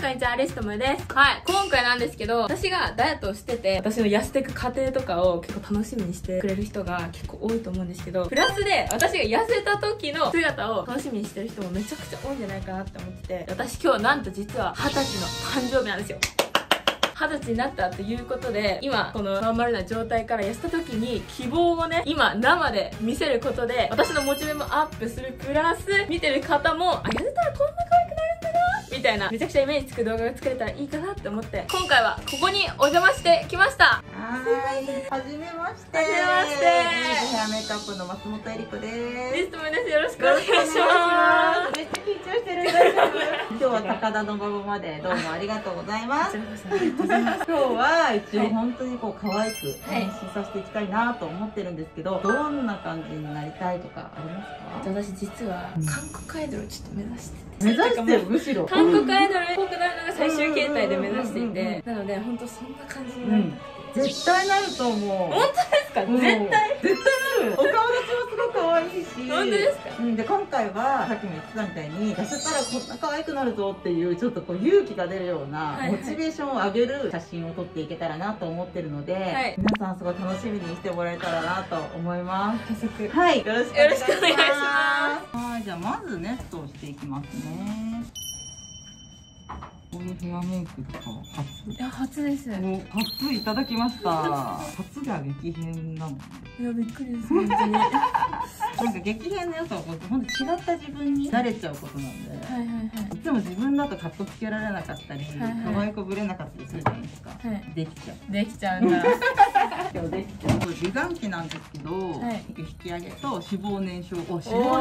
こんにちは、アリストムです。はい、今回なんですけど、私がダイエットをしてて、私の痩せていく過程とかを結構楽しみにしてくれる人が結構多いと思うんですけど、プラスで私が痩せた時の姿を楽しみにしてる人もめちゃくちゃ多いんじゃないかなって思ってて、私今日なんと実は20歳の誕生日なんですよ。20歳になったっていうことで、今このまん丸な状態から痩せた時に希望をね、今生で見せることで私のモチベもアップするプラス、見てる方も痩せたらこんな可愛くなるんだなみたいな、めちゃくちゃイメージつく動画が作れたらいいかなって思って、今回はここにお邪魔してきました。 はーい、はじめまして。 はじめまして。 ヘアメイクアップの松本えり子です。 リストムです。よろしくお願いします。 めっちゃ緊張してる。大丈夫？今日は高田の馬場までどうもありがとうございます。今日は一応本当にこう可愛く変身させていきたいなと思ってるんですけど、どんな感じになりたいとかありますか？ 私実は韓国アイドルをちょっと目指してて、 目指してる、むしろ韓国アイドルっぽくなるのが最終形態で目指していて、なので本当そんな感じになる。 絶対なると思う。 本当ですか？絶対なる。お顔立ちもすごく可愛いし。 本当ですか？ で、今回はさっきも言ってたみたいに、痩せたらこんな可愛くなるぞっていうちょっとこう勇気が出るようなモチベーションを上げる写真を撮っていけたらなと思ってるので、皆さんすごい楽しみにしてもらえたらなと思います。 早速はい、よろしくお願いします。 はい、 じゃあまずネットをしていきますね。こういうヘアメイクとか初？ いや、初です。 初いただきました。初が激変なの。 いや、びっくりです。本当に。 なんか激変の良さは本当違った自分に慣れちゃうことなんで。 はいはいはい。 いつも自分だとカッコつけられなかったり、可愛い子ぶれなかったりするじゃないですか。できちゃう。 できちゃうんだ。 今日できちゃう。これ美顔器なんですけど、引き上げと脂肪燃焼を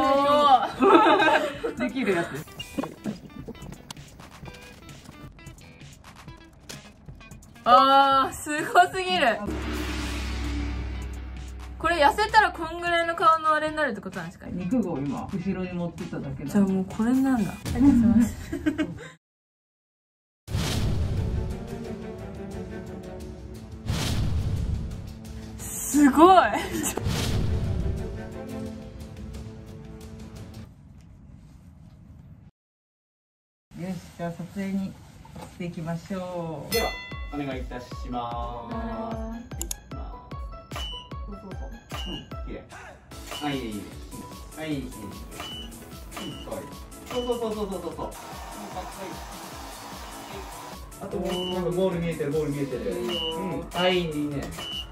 できるやつです。 あー、すごすぎる。これ痩せたらこんぐらいの顔のあれになるってことなんですか？ 肉を今後ろに持ってただけだ。 じゃあもうこれなんだ。ありがとうございます。すごい。よし、じゃあ撮影にしていきましょう。 ではお願いいたします。そうそうそう。綺麗。はい、いい。はい、いい。そうそうそうそうそうそう。かっこいい。あとボール見えてる、ボール見えてる。はい、いいね。か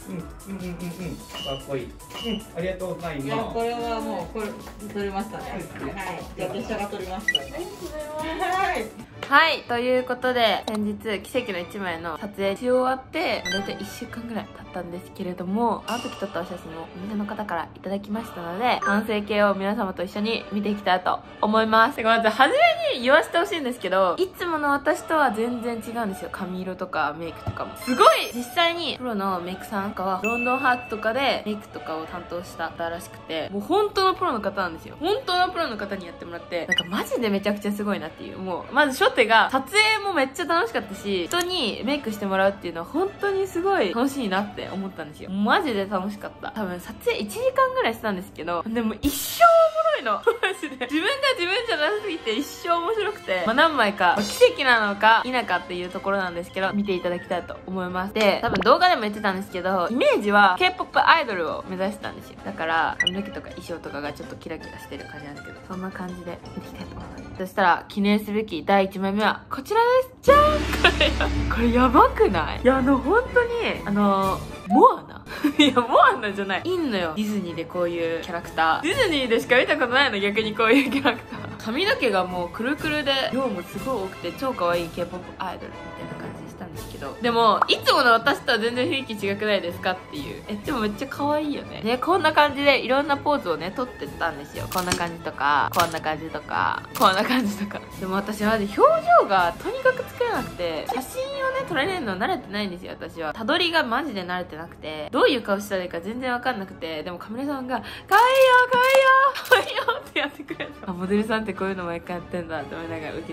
っこいい。ありがとうございます。 いや、これはもうこれ撮れましたね。はい。じゃあ列車が撮りました。はい。 はい、ということで先日奇跡の1枚の撮影し終わって大体1週間ぐらい経ったんですけれども、あの時撮ったお写真をお店の方からいただきましたので、完成形を皆様と一緒に見ていきたいと思います。まず初めに言わせてほしいんですけど、いつもの私とは全然違うんですよ。髪色とかメイクとかもすごい、実際にプロのメイクさんとかはロンドンハーツとかでメイクとかを担当した方らしくて、もう本当のプロの方なんですよ。本当のプロの方にやってもらって、なんかマジでめちゃくちゃすごいなっていう。もうまず初手が撮影もめっちゃ楽しかったし、人にメイクしてもらうっていうのは本当にすごい楽しいなって思ったんですよ。マジで楽しかった。多分撮影1時間ぐらいしたんですけど、でも一生おもろいの。マジで自分が自分じゃなさすぎて一生面白くて、何枚か奇跡なのか否かっていうところなんですけど、見ていただきたいと思います。で、多分動画でも言ってたんですけど、イメージは K-POP アイドルを目指してたんですよ。だから髪の毛とか衣装とかがちょっとキラキラしてる感じなんですけど、そんな感じで見ていきたいと思います。そしたら記念すべき第1枚目はこちらです。じゃーん。これやばくない？いや、本当にモアナいや、モアナじゃない。いんのよ。ディズニーでこういうキャラクター。ディズニーでしか見たことないの、逆にこういうキャラクター。髪の毛がもうくるくるで、量もすごい多くて、超可愛い K-POP アイドルみたいな感じにしたんですけど。でも、いつもの私とは全然雰囲気違くないですかっていう。でもめっちゃ可愛いよね。で、こんな感じでいろんなポーズをね、撮ってったんですよ。こんな感じとか、こんな感じとか、こんな感じとか。でも私マジ表情がとにかく作れなくて、写真をね、撮られるの慣れてないんですよ、私は。たどりがマジで慣れてなくて、どういう顔したらいいか全然わかんなくて、でもカメラさんが、かわいいよかわいいよかわいいよってやってくれる。あ、モデルさんってこういうの毎回やってんだって思いながら受けてました。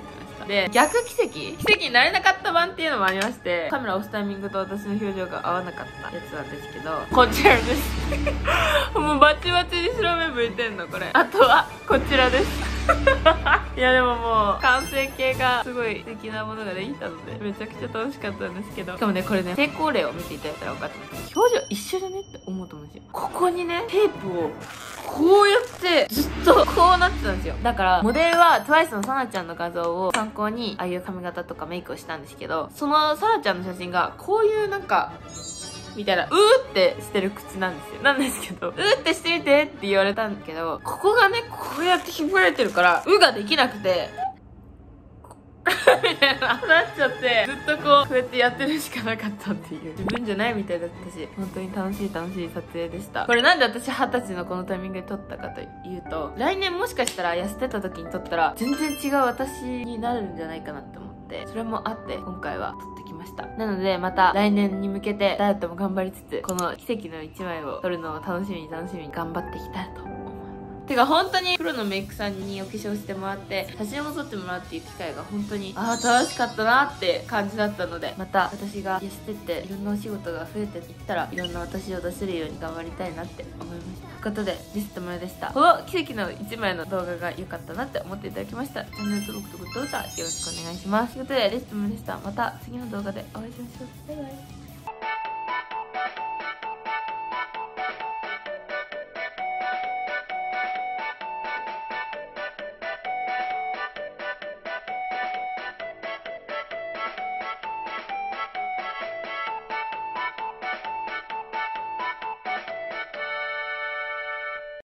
で、逆奇跡になれなかった版っていうのもありまして、カメラ押すタイミングと私の表情が合わなかったやつなんですけど、こちらですもうバチバチに白目向いてんのこれ。あとはこちらですいやでももう完成形がすごい素敵なものができたのでめちゃくちゃ楽しかったんですけど、しかもねこれね成功例を見ていただいたら分かったんですけど、表情一緒じゃねって思うと思うんですよ。ここにねテープをこうやってずっとこうなってたんですよ。だからモデルは TWICE のサナちゃんの画像を参考にああいう髪型とかメイクをしたんですけど、そのサナちゃんの写真がこういうなんかみたいな、うーってしてる口なんですよ。なんですけど、うーってしてみてって言われたんだけど、ここがね、こうやって引っ張られてるから、うができなくて、みたいな、なっちゃって、ずっとこうやってやってるしかなかったっていう。自分じゃないみたいだったし、本当に楽しい撮影でした。これなんで私20歳のこのタイミングで撮ったかというと、来年もしかしたら痩せてた時に撮ったら、全然違う私になるんじゃないかなって思って、それもあって今回は撮ってきました。なのでまた来年に向けてダイエットも頑張りつつ、この奇跡の1枚を撮るのを楽しみに頑張っていきたいと思います。てか本当にプロのメイクさんにお化粧してもらって写真を撮ってもらうっていう機会が本当に楽しかったなって感じだったので、また私が痩せてっていろんなお仕事が増えていったらいろんな私を出せるように頑張りたいなって思いました。ということでリストもよでした。この奇跡の1枚の動画が良かったなって思っていただきました。チャンネル登録とグッドボタンよろしくお願いします。ということでリストもよでした。また次の動画でお会いしましょう。バイバイ。